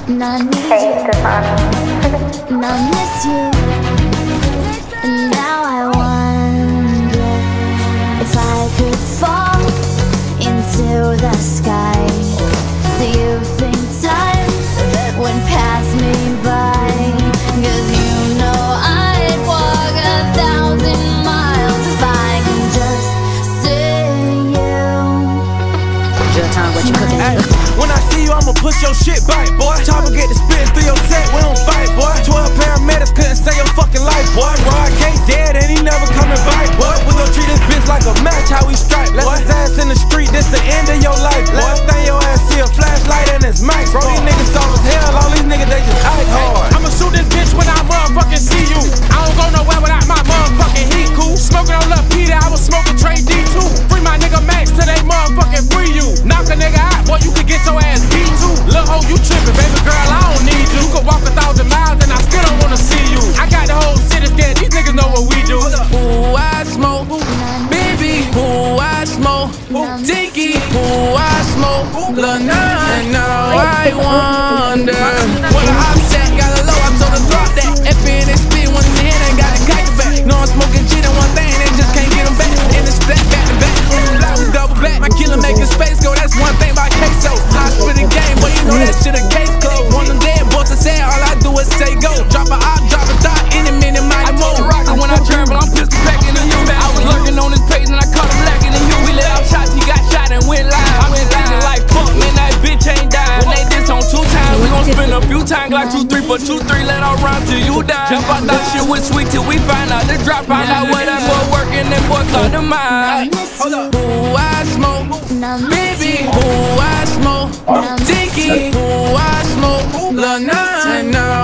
and I need you, and I miss you, and now I wonder if I could fall into the sky. Do you think time would pass me by? 'Cause you know I'd walk 1,000 miles if I can just see you. Time, what you cooking? Hey, when I see you, I'ma push your shit back, boy. Chopper get the spit through your set, we don't fight, boy. 12 paramedics couldn't save your fucking life, boy. Rod K dead and he never coming back, boy. We gon' treat this bitch like a match, how we strike. Left his ass in the street, this the end of your life, boy. Last thing your ass see a flashlight and it's max, bro. These niggas soft as hell, all these niggas they just act hard. I'ma shoot this bitch when I motherfucking see you. I don't go nowhere without my motherfucking heat cool. Smoking on Lil Peter, I was smoking Trey D2. Free my nigga Max till they motherfucking free you. Knock a nigga out, boy, you can get your ass beat too. Lil' ho, you trippin', baby girl, I don't need you. You could walk 1,000 miles and I still don't wanna see you. I got the whole city scared, these niggas know what we do. Ooh, I smoke, baby, ooh, I smoke, Dinky, ooh, I smoke, Lil' Nine, now I wonder. When the offset got a low, I told her drop that. FNXP, one in the hand, ain't got a kite back. No, I'm smoking G, and one thing, they just can't get them back. And it's back to back, black with double back. My killer making space go, that's one thing about queso. I spit a game, but you know that shit a case closed. One of them dead boys I said, all I do is say go. Drop a op, drop a thought, any minute, mighty more. And when I travel, I'm pistol packing in you. I was lurking on his page and I caught him lacking in you. We let out shots, he got shot and went live. I been thinking like, fuck, man, that bitch ain't died. When they diss on 2 times, we gon' spin a few times like 2-3, but 2-3, let all round till you die. Jump out that shit with sweet till we find out the drop. Find out where that boy working, that boy cut the mind. Hold up. Ooh, I smoke, baby, ooh, I smoke, Dinky, ooh, I smoke, Lil' Nine, now